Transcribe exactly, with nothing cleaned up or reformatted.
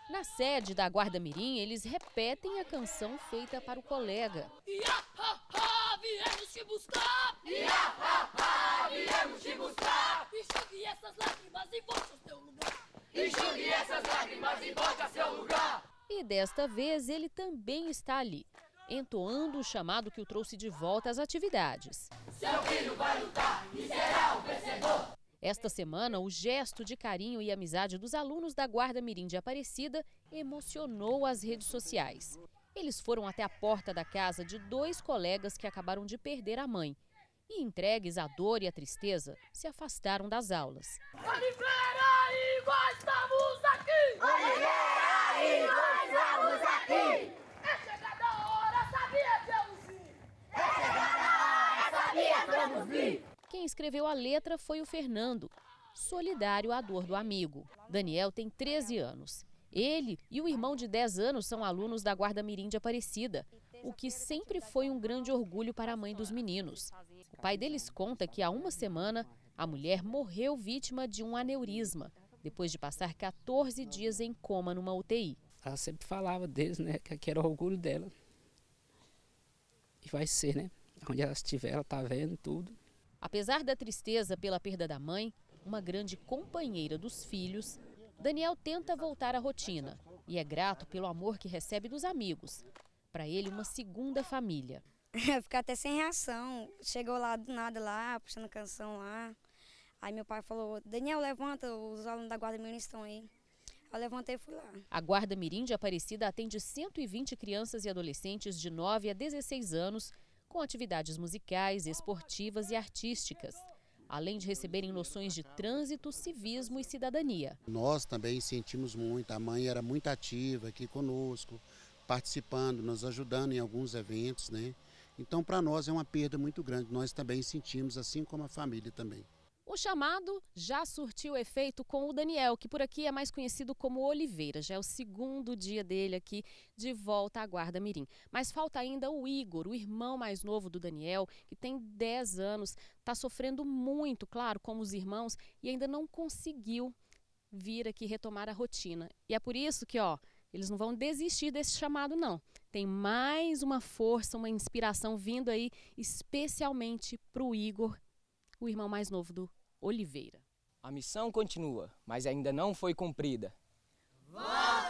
Na sede da Guarda Mirim, eles repetem a canção feita para o colega. Ia-ha-ha, viemos te buscar! Ia-ha-ha, viemos te buscar! Enxugue essas lágrimas e volte ao seu lugar! Enxugue essas lágrimas e volte ao seu lugar! E desta vez ele também está ali, entoando o chamado que o trouxe de volta às atividades. Seu filho vai lutar e será o vencedor! Esta semana, o gesto de carinho e amizade dos alunos da Guarda Mirim de Aparecida emocionou as redes sociais. Eles foram até a porta da casa de dois colegas que acabaram de perder a mãe. E, entregues à dor e à tristeza, se afastaram das aulas. Oliveira, igual estamos aqui! Oliveira, igual estamos aqui! É chegada a hora, sabia que vamos vir! É chegada a hora, sabia que vamos vir! Quem escreveu a letra foi o Fernando, solidário à dor do amigo. Daniel tem treze anos. Ele e o irmão de dez anos são alunos da Guarda Mirim de Aparecida, o que sempre foi um grande orgulho para a mãe dos meninos. O pai deles conta que há uma semana a mulher morreu vítima de um aneurisma, depois de passar quatorze dias em coma numa U T I. Ela sempre falava deles, né, que era o orgulho dela. E vai ser, né? Onde ela estiver, ela tá vendo tudo. Apesar da tristeza pela perda da mãe, uma grande companheira dos filhos, Daniel tenta voltar à rotina e é grato pelo amor que recebe dos amigos. Para ele, uma segunda família. Ficar até sem reação. Chegou lá do nada, lá, puxando canção lá. Aí meu pai falou, Daniel, levanta, os alunos da Guarda Mirim estão aí. Eu levantei e fui lá. A Guarda Mirim de Aparecida atende cento e vinte crianças e adolescentes de nove a dezesseis anos, com atividades musicais, esportivas e artísticas, além de receberem noções de trânsito, civismo e cidadania. Nós também sentimos muito, a mãe era muito ativa aqui conosco, participando, nos ajudando em alguns eventos, né? Então, para nós é uma perda muito grande, nós também sentimos, assim como a família também. O chamado já surtiu efeito com o Daniel, que por aqui é mais conhecido como Oliveira. Já é o segundo dia dele aqui de volta à Guarda Mirim. Mas falta ainda o Igor, o irmão mais novo do Daniel, que tem dez anos, está sofrendo muito, claro, como os irmãos, e ainda não conseguiu vir aqui retomar a rotina. E é por isso que, ó, eles não vão desistir desse chamado, não. Tem mais uma força, uma inspiração vindo aí, especialmente para o Igor, o irmão mais novo do Oliveira. A missão continua, mas ainda não foi cumprida. Volta!